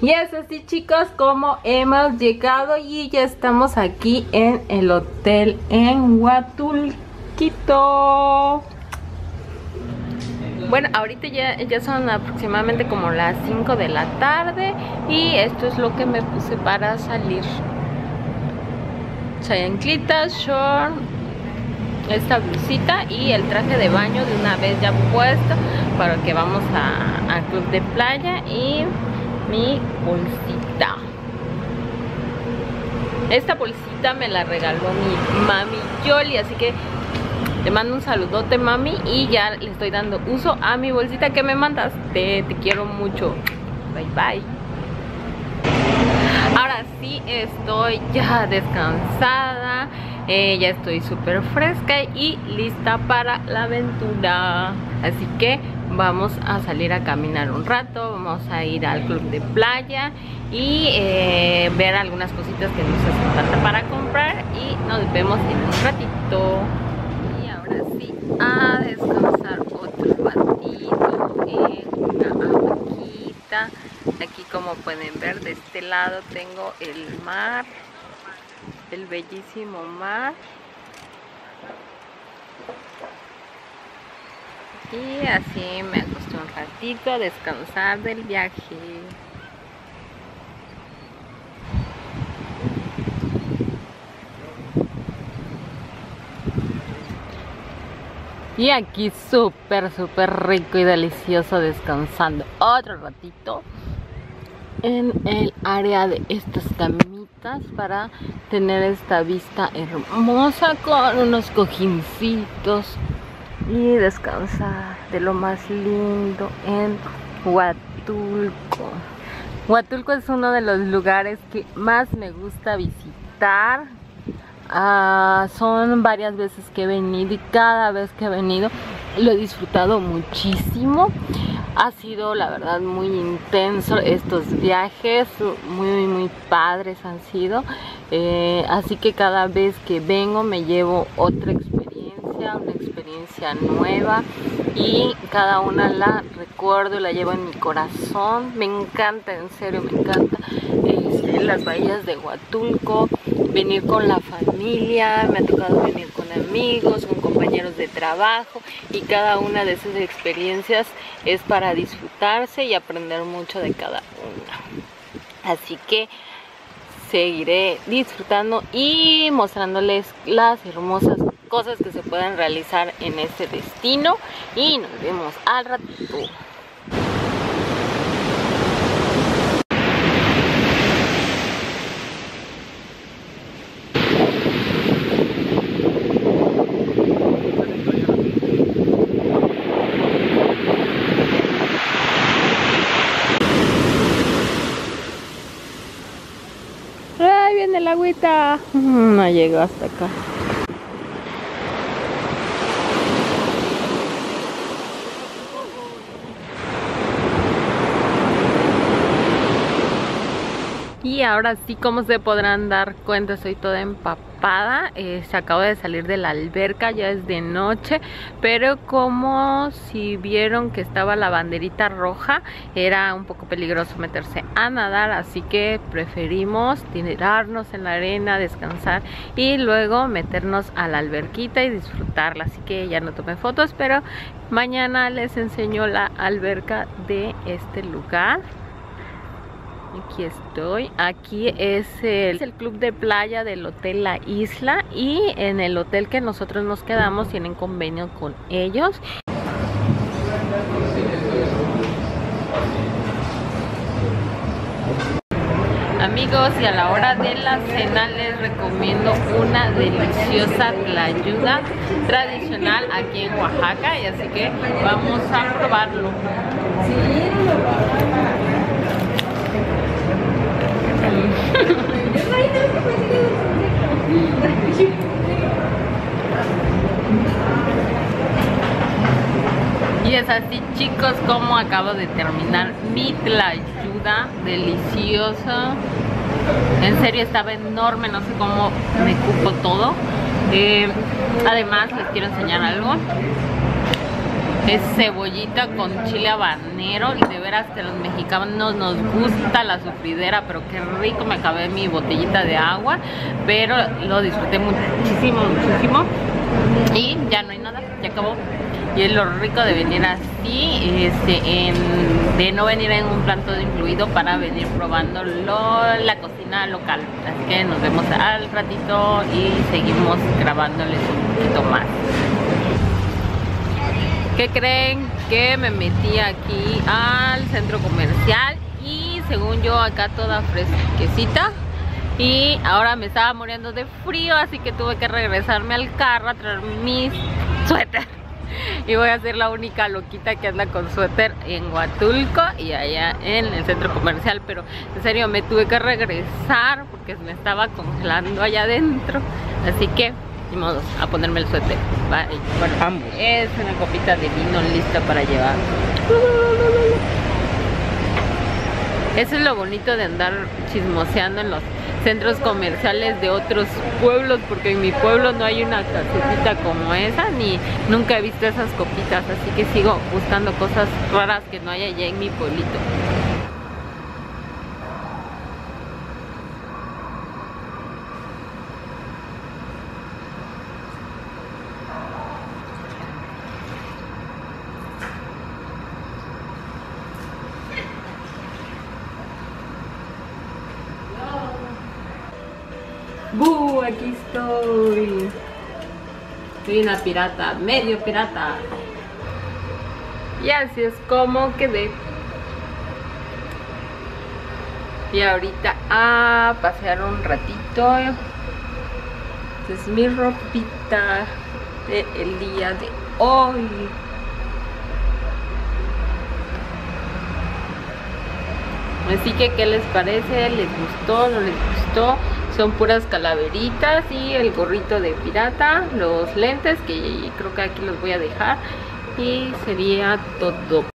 Y es así, chicos, como hemos llegado y ya estamos aquí en el hotel en Huatulquito. Bueno, ahorita ya son aproximadamente como las 5 de la tarde y esto es lo que me puse para salir. Chanclitas, short, esta blusita y el traje de baño de una vez ya puesto para que vamos al club de playa, y mi bolsita. Esta bolsita me la regaló mi mami Yoli, así que te mando un saludote, mami, y ya le estoy dando uso a mi bolsita que me mandaste. Te quiero mucho. Bye bye. Ahora sí estoy ya descansada, ya estoy súper fresca y lista para la aventura. Así que vamos a salir a caminar un rato, vamos a ir al club de playa y ver algunas cositas que nos hacen falta para comprar, y nos vemos en un ratito. Y ahora sí, a descansar otro ratito en una hamaquita. Aquí, como pueden ver, de este lado tengo el mar, el bellísimo mar. Y así me acosté un ratito a descansar del viaje. Y aquí súper rico y delicioso, descansando otro ratito en el área de estas camitas para tener esta vista hermosa con unos cojincitos y descansar de lo más lindo en Huatulco. Huatulco es uno de los lugares que más me gusta visitar. Son varias veces que he venido y cada vez que he venido lo he disfrutado muchísimo. Ha sido, la verdad, muy intenso estos viajes, muy padres han sido. Así que cada vez que vengo me llevo otra experiencia, una experiencia nueva, y cada una la recuerdo y la llevo en mi corazón. Me encanta, en serio, me encanta las bahías de Huatulco, venir con la familia, me ha tocado venir con amigos, con compañeros de trabajo, y cada una de esas experiencias es para disfrutarse y aprender mucho de cada una. Así que seguiré disfrutando y mostrándoles las hermosas cosas que se pueden realizar en este destino, y nos vemos al ratito. ¡Ay, viene el agüita! No llegó hasta acá. Y ahora sí, como se podrán dar cuenta, estoy toda empapada. Se acaba de salir de la alberca, ya es de noche, pero como si vieron que estaba la banderita roja, era un poco peligroso meterse a nadar, así que preferimos tirarnos en la arena, descansar y luego meternos a la alberquita y disfrutarla. Así que ya no tomé fotos, pero mañana les enseño la alberca de este lugar. Aquí estoy. Aquí es el club de playa del hotel La Isla, y en el hotel que nosotros nos quedamos tienen convenio con ellos. Amigos, y a la hora de la cena les recomiendo una deliciosa tlayuda tradicional aquí en Oaxaca, y así que vamos a probarlo. Y es así, chicos, como acabo de terminar mi tlayuda deliciosa. En serio, estaba enorme, no sé cómo me cupo todo. Además, les quiero enseñar algo. Es cebollita con chile habanero y de veras que a los mexicanos nos gusta la sufridera, pero qué rico. Me acabé mi botellita de agua, pero lo disfruté muchísimo, muchísimo. Y ya no hay nada, ya acabó. Y es lo rico de venir así, de no venir en un plan todo incluido, para venir probando la cocina local. Así que nos vemos al ratito y seguimos grabándoles un poquito más. ¿Qué creen? Que me metí aquí al centro comercial y según yo acá toda fresquecita, y ahora me estaba muriendo de frío, así que tuve que regresarme al carro a traer mi suéter. Y voy a ser la única loquita que anda con suéter en Huatulco y allá en el centro comercial. Pero en serio me tuve que regresar porque me estaba congelando allá adentro. Así que, ni modo, a ponerme el suéter. Bye. Bueno, es una copita de vino lista para llevar. Eso es lo bonito de andar chismoseando en los centros comerciales de otros pueblos, porque en mi pueblo no hay una casetita como esa, ni nunca he visto esas copitas, así que sigo buscando cosas raras que no hay allá en mi pueblito. Aquí estoy. Soy una pirata, medio pirata. Y así es como quedé. Y ahorita a pasear un ratito. Esta es mi ropita del día de hoy. Así que, ¿qué les parece? ¿Les gustó? ¿No les gustó? Son puras calaveritas y el gorrito de pirata, los lentes que creo que aquí los voy a dejar, y sería todo.